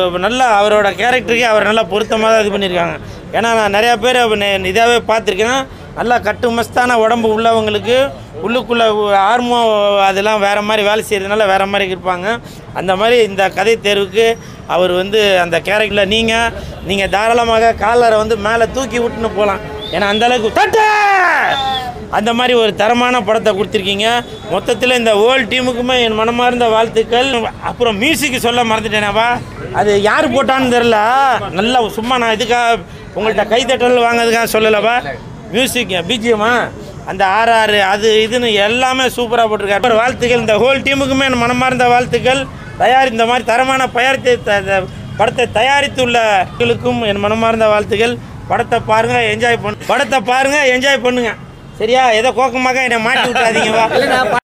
நல்லா அவரோட கேரக்டருக்கு அவர் நல்லா பொருத்தமாக தான் இது பண்ணியிருக்காங்க. ஏன்னா நான் நிறையா பேர் இதாகவே பார்த்துருக்கேன். நல்லா கட்டுமஸ்தான உடம்பு உள்ளவங்களுக்கு உள்ளுக்குள்ளே ஆர்மோ அதெல்லாம் வேறு மாதிரி வேலை செய்கிறதுனால வேறு மாதிரி இருப்பாங்க. அந்த மாதிரி இந்த கதை தேர்வுக்கு அவர் அந்த கேரக்டரில் நீங்கள் தாராளமாக காலரை மேலே தூக்கி விட்டுன்னு போகலாம். ஏன்னா அந்தளவுக்கு அந்த மாதிரி ஒரு தரமான படத்தை கொடுத்துருக்கீங்க. மொத்தத்தில் இந்த ஹோல் டீமுக்குமே என் மனமார்ந்த வாழ்த்துக்கள். அப்புறம் மியூசிக்கு சொல்ல மறந்துட்டேனாப்பா, அது யார் போட்டான்னு தெரில. நல்லா சும்மா நான் இதுக்காக உங்கள்கிட்ட கைத்தட்டல் வாங்கிறதுக்காக சொல்லலப்பா. மியூசிக் பிஜிஎம்மா அந்த RR அது இதுன்னு எல்லாமே சூப்பராக போட்டிருக்காரு. அப்புறம் வாழ்த்துக்கள் இந்த ஹோல் டீமுக்குமே என் மனமார்ந்த வாழ்த்துக்கள். இந்த மாதிரி தரமான படத்தை தயாரித்துள்ளவர்களுக்கும் என் மனமார்ந்த வாழ்த்துக்கள். படத்தை பாருங்கள், என்ஜாய் பண்ணுங்க. சரியா? ஏதோ கோக்கமாக என்னை மாட்டி விட்டுறாதீங்கப்பா.